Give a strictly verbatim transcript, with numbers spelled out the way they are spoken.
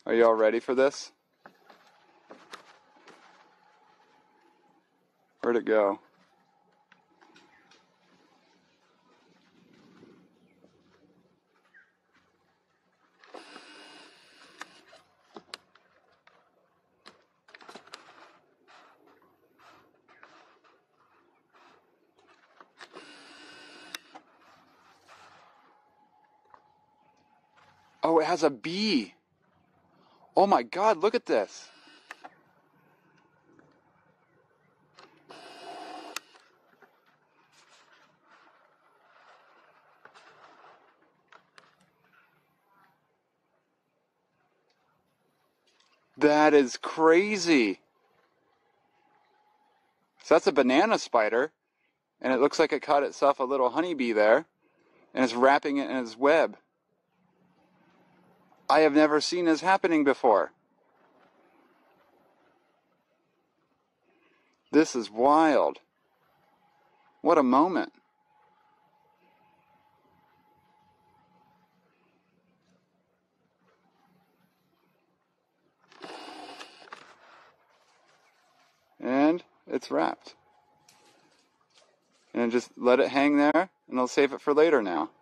Are you all ready for this? Where'd it go? Oh, it has a bee. Oh my God, look at this. That is crazy. So that's a banana spider, and it looks like it caught itself a little honeybee there, and it's wrapping it in its web. I have never seen this happening before. This is wild. What a moment. And it's wrapped. And just let it hang there, and I'll save it for later now.